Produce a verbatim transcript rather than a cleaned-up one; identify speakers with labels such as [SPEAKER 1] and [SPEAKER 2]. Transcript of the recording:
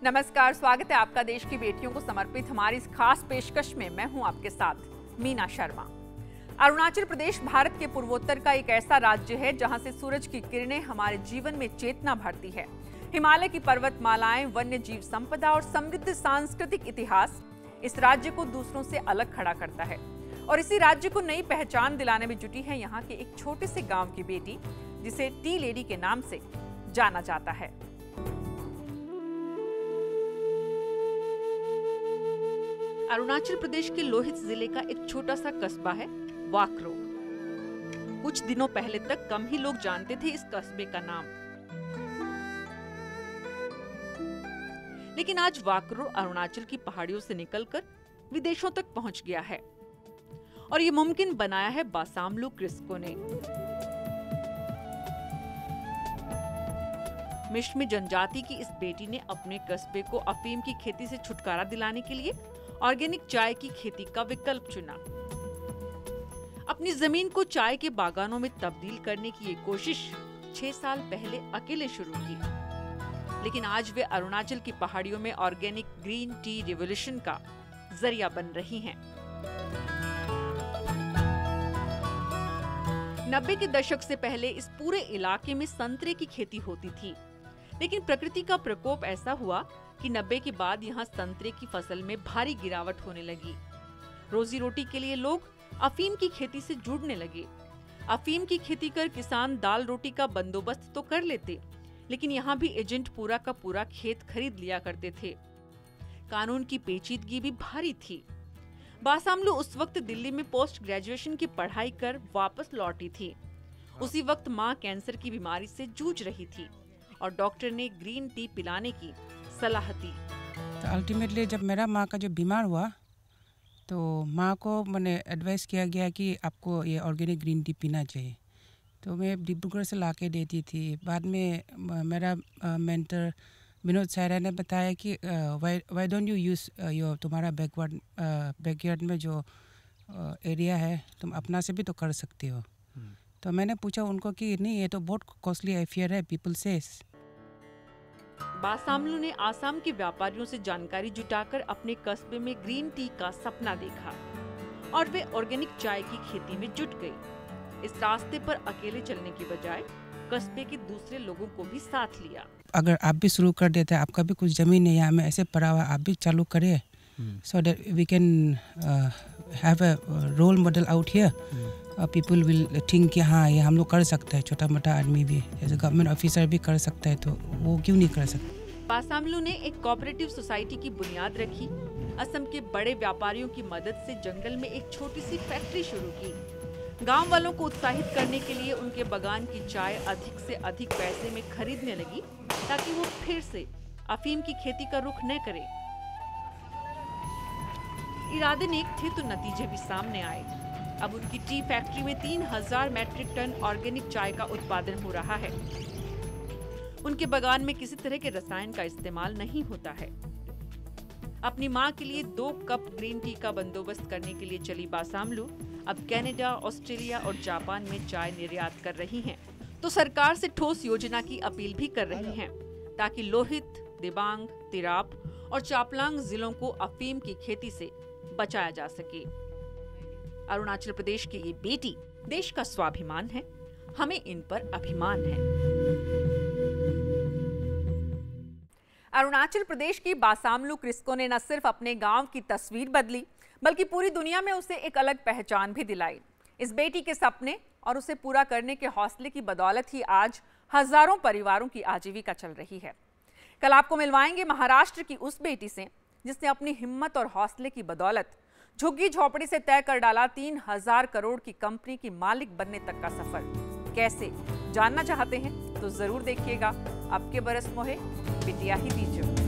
[SPEAKER 1] नमस्कार, स्वागत है आपका देश की बेटियों को समर्पित हमारी इस खास पेशकश में। मैं हूं आपके साथ मीना शर्मा। अरुणाचल प्रदेश भारत के पूर्वोत्तर का एक ऐसा राज्य है जहां से सूरज की किरणें हमारे जीवन में चेतना भरती है। हिमालय की पर्वतमालाएं, वन्य जीव संपदा और समृद्ध सांस्कृतिक इतिहास इस राज्य को दूसरों से अलग खड़ा करता है। और इसी राज्य को नई पहचान दिलाने में जुटी है यहाँ के एक छोटे से गांव की बेटी, जिसे टी लेडी के नाम से जाना जाता है। अरुणाचल प्रदेश के लोहित जिले का एक छोटा सा कस्बा है वाक्रो। कुछ दिनों पहले तक कम ही लोग जानते थे इस कस्बे का नाम, लेकिन आज वाक्रो अरुणाचल की पहाड़ियों से निकलकर विदेशों तक पहुंच गया है। और ये मुमकिन बनाया है बासामलू क्रिस्को ने। मिश्मी जनजाति की इस बेटी ने अपने कस्बे को अफीम की खेती से छुटकारा दिलाने के लिए ऑर्गेनिक चाय की खेती का विकल्प चुना। अपनी जमीन को चाय के बागानों में तब्दील करने की ये कोशिश छह साल पहले अकेले शुरू की, लेकिन आज वे अरुणाचल की पहाड़ियों में ऑर्गेनिक ग्रीन टी रिवॉल्यूशन का जरिया बन रही हैं। नब्बे के दशक से पहले इस पूरे इलाके में संतरे की खेती होती थी, लेकिन प्रकृति का प्रकोप ऐसा हुआ कि नब्बे के बाद यहाँ संतरे की फसल में भारी गिरावट होने लगी। रोजी रोटी के लिए लोग अफीम की खेती से जुड़ने लगे। अफीम की खेती कर किसान दाल रोटी का बंदोबस्त तो कर लेते, लेकिन यहाँ भी एजेंट पूरा का पूरा खेत खरीद लिया करते थे। कानून की पेचीदगी भी भारी थी। बासामलू उस वक्त दिल्ली में पोस्ट ग्रेजुएशन की पढ़ाई कर वापस लौटी थी। उसी वक्त माँ कैंसर की बीमारी से जूझ रही थी और डॉक्टर ने ग्रीन टी पिलाने की सलाह दी।
[SPEAKER 2] तो अल्टीमेटली जब मेरा माँ का जो बीमार हुआ तो माँ को मैंने एडवाइस किया गया कि आपको ये ऑर्गेनिक ग्रीन टी पीना चाहिए। तो मैं डिब्रूगढ़ से ला के देती थी। बाद में मेरा मेंटर विनोद सायरा ने बताया कि why don't you use your तुम्हारा बैकवर्ड बैकयार्ड में जो एरिया है तुम अपना से भी तो कर सकते हो। hmm. तो मैंने पूछा उनको कि नहीं, ये तो बहुत कॉस्टली अफेयर है, पीपल सेज।
[SPEAKER 1] बासामलू ने आसाम के व्यापारियों से जानकारी जुटाकर अपने कस्बे में ग्रीन टी का सपना देखा और वे ऑर्गेनिक चाय की खेती में जुट गई। इस रास्ते पर अकेले चलने की बजाय कस्बे के दूसरे लोगों को भी साथ लिया।
[SPEAKER 2] अगर आप भी शुरू कर देते हैं, आपका भी कुछ जमीन है यहाँ में ऐसे पड़ा हुआ, आप भी चालू करिए, so that we can have a role model out here. People will think कि हाँ ये हम लोग कर सकते हैं, छोटा मोटा आदमी भी, जैसे गवर्नमेंट ऑफिसर भी कर सकता है, तो वो क्यों नहीं कर सकते।
[SPEAKER 1] बासामलू ने एक कोऑपरेटिव सोसाइटी की बुनियाद रखी। असम के बड़े व्यापारियों की मदद से जंगल में एक छोटी सी फैक्ट्री शुरू की। गांव वालों को उत्साहित करने के लिए उनके बगान की चाय अधिक से अधिक पैसे में खरीदने लगी, ताकि वो फिर से अफीम की खेती का रुख न करें। इरादे नेक थे तो नतीजे भी सामने आए। अब उनकी टी फैक्ट्री में तीन हजार मैट्रिक टन ऑर्गेनिक चाय का उत्पादन हो रहा है। उनके बगान में किसी तरह के रसायन का इस्तेमाल नहीं होता है। अपनी माँ के लिए दो कप ग्रीन टी का बंदोबस्त करने के लिए चली बासामलू अब कनाडा, ऑस्ट्रेलिया और जापान में चाय निर्यात कर रही हैं। तो सरकार से ठोस योजना की अपील भी कर रही हैं, ताकि लोहित, दिबांग, तिराप और चापलांग जिलों को अफीम की खेती से बचाया जा सके। अरुणाचल प्रदेश की ये बेटी देश का स्वाभिमान है, हमें इन पर अभिमान है। अरुणाचल प्रदेश की बासामलू क्रिस्को ने न सिर्फ अपने गांव की तस्वीर बदली, बल्कि पूरी दुनिया में उसे एक अलग पहचान भी दिलाई। इस बेटी के सपने और उसे पूरा करने के हौसले की बदौलत ही आज हजारों परिवारों की आजीविका चल रही है। कल आपको मिलवाएंगे महाराष्ट्र की उस बेटी से जिसने अपनी हिम्मत और हौसले की बदौलत झुग्गी झोपड़ी से तय कर डाला तीन हजार करोड़ की कंपनी की मालिक बनने तक का सफर। कैसे, जानना चाहते हैं तो जरूर देखिएगा। अब के बरस मोहे बिटिया ही दीजिए।